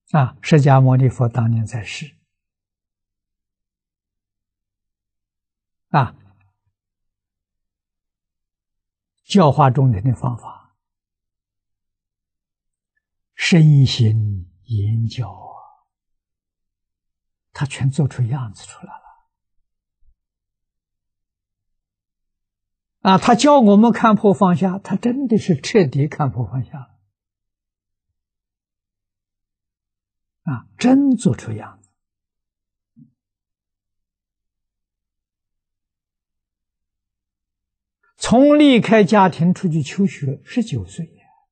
释迦牟尼佛当年在世，教化众人的方法，身行言教他全做出样子出来了。他教我们看破放下，他真的是彻底看破放下了。真做出样子。从离开家庭出去求学19岁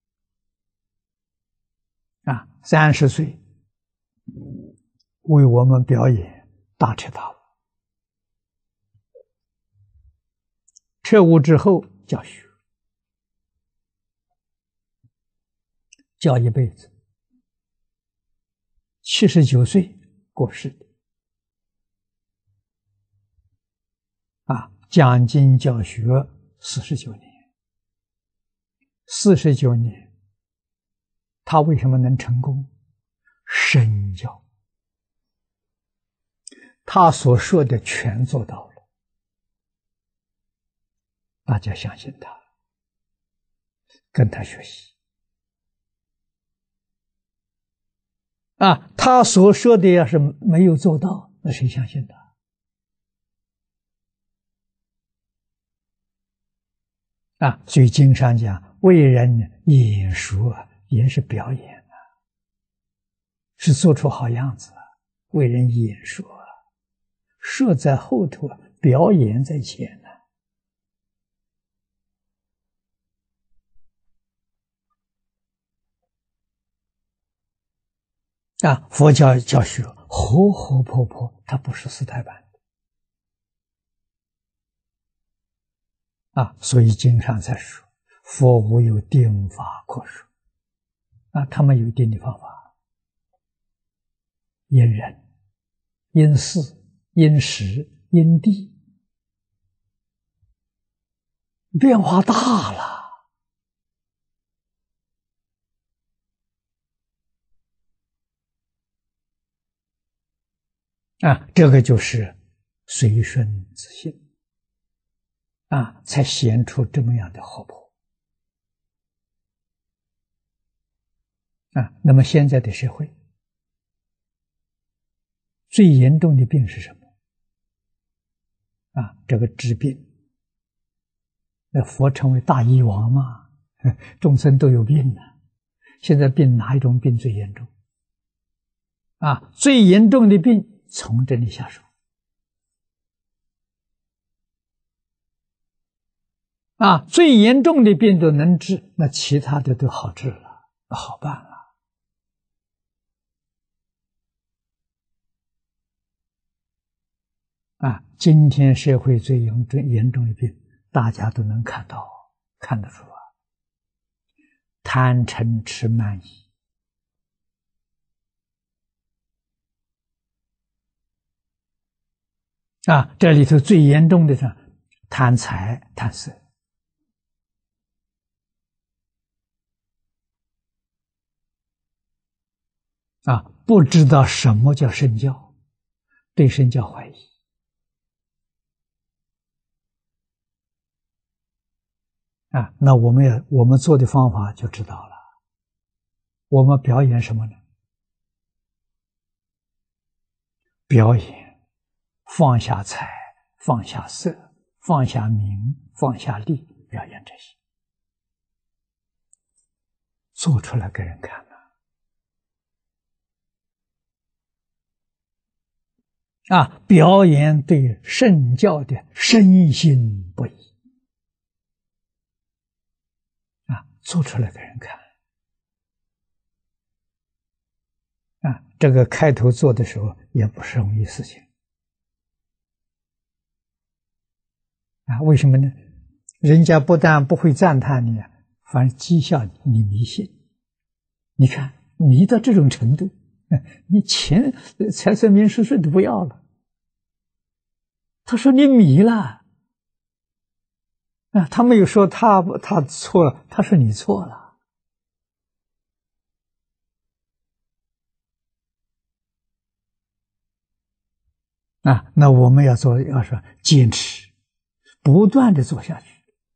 ，30岁为我们表演大彻大悟，彻悟之后教学，教一辈子，79岁过世的。讲经教学49年，49年，他为什么能成功？身教，他所说的全做到了，大家相信他，跟他学习。他所说的要是没有做到，那谁相信他？所以经上讲，为人演说，演是表演是做出好样子为人演说说在后头表演在前佛教教学活活泼泼，它不是四台版所以经上才说佛无有定法可说他们有定的方法，因人因事因时因地变化大了这个就是随顺自性才显出这么样的活泼那么现在的社会最严重的病是什么这个治病，那佛称为大医王嘛，众生都有病现在病哪一种病最严重最严重的病从这里下手最严重的病都能治，那其他的都好治了，好办了今天社会最严重的病，大家都能看到，看得出贪嗔痴慢疑这里头最严重的是贪财贪色不知道什么叫身教，对身教怀疑那我们做的方法就知道了，我们表演什么呢？表演放下财，放下色，放下名，放下利，表演这些，做出来给人看表演对圣教的深信不疑做出来给人看这个开头做的时候也不是容易事情为什么呢？人家不但不会赞叹你，反而讥笑你迷信。你看迷到这种程度，你钱财色名食睡都不要了。他说你迷了他没有说他错了，他说你错了啊，那我们要说坚持，不断的做下去。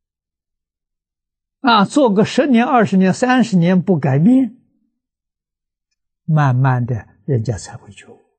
啊，做个10年、20年、30年不改变，慢慢的人家才会觉悟。